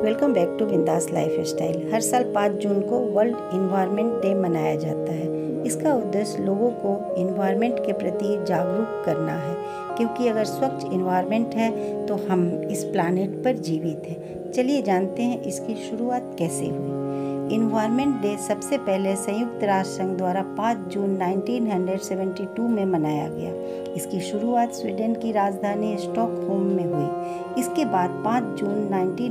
Welcome back to Bindaas lifestyle. हर साल 5 जून को वर्ल्ड इन्वायरमेंट डे मनाया जाता है। इसका उद्देश्य लोगों को इन्वायरमेंट के प्रति जागरूक करना है, क्योंकि अगर स्वच्छ इन्वायरमेंट है तो हम इस प्लानेट पर जीवित हैं। चलिए जानते हैं इसकी शुरुआत कैसे हुई। इन्वायरमेंट डे सबसे पहले संयुक्त राष्ट्र संघ द्वारा 5 जून 1972 में मनाया गया। इसकी शुरुआत स्वीडन की राजधानी स्टॉकहोम में हुई। इसके बाद 5 जून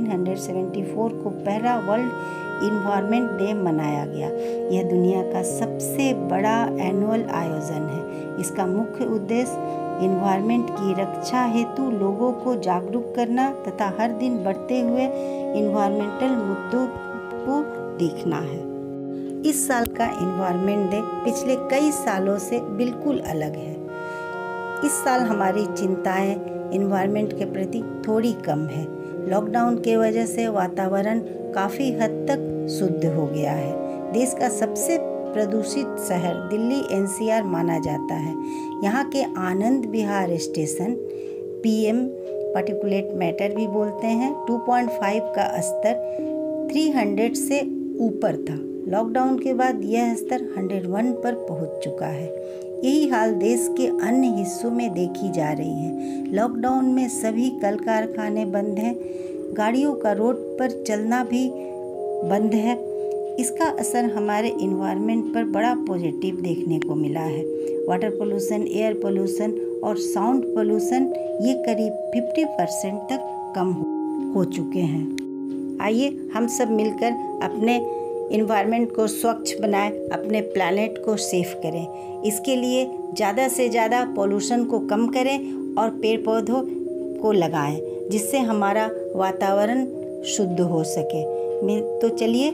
1974 को पहला वर्ल्ड इन्वायरमेंट डे मनाया गया। यह दुनिया का सबसे बड़ा एनुअल आयोजन है। इसका मुख्य उद्देश्य इन्वायरमेंट की रक्षा हेतु लोगों को जागरूक करना तथा हर दिन बढ़ते हुए इन्वायरमेंटल मुद्दों को देखना है। इस साल का इन्वायरमेंट डे पिछले कई सालों से बिल्कुल अलग है। इस साल हमारी चिंताएं इन्वायरमेंट के प्रति थोड़ी कम है। लॉकडाउन के वजह से वातावरण काफ़ी हद तक शुद्ध हो गया है। देश का सबसे प्रदूषित शहर दिल्ली एनसीआर माना जाता है। यहाँ के Anand Vihar station PM particulate matter भी बोलते हैं 2.5 का स्तर 300 से ऊपर था। लॉकडाउन के बाद यह स्तर 101 पर पहुंच चुका है। यही हाल देश के अन्य हिस्सों में देखी जा रही है। लॉकडाउन में सभी कल कारखाने बंद हैं, गाड़ियों का रोड पर चलना भी बंद है। इसका असर हमारे इन्वायरमेंट पर बड़ा पॉजिटिव देखने को मिला है। वाटर पोल्यूशन, एयर पोल्यूशन और साउंड पोल्यूशन ये करीब 50% तक कम हो चुके हैं। आइए हम सब मिलकर अपने इन्वायरमेंट को स्वच्छ बनाएं, अपने प्लैनेट को सेफ करें। इसके लिए ज़्यादा से ज़्यादा पोल्यूशन को कम करें और पेड़ पौधों को लगाएं, जिससे हमारा वातावरण शुद्ध हो सके। तो चलिए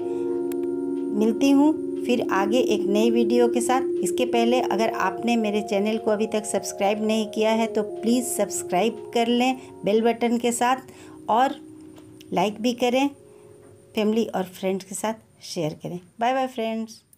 मिलती हूँ फिर आगे एक नई वीडियो के साथ। इसके पहले अगर आपने मेरे चैनल को अभी तक सब्सक्राइब नहीं किया है तो प्लीज़ सब्सक्राइब कर लें बेल बटन के साथ, और लाइक भी करें, फैमिली और फ्रेंड्स के साथ शेयर करें। Bye bye friends.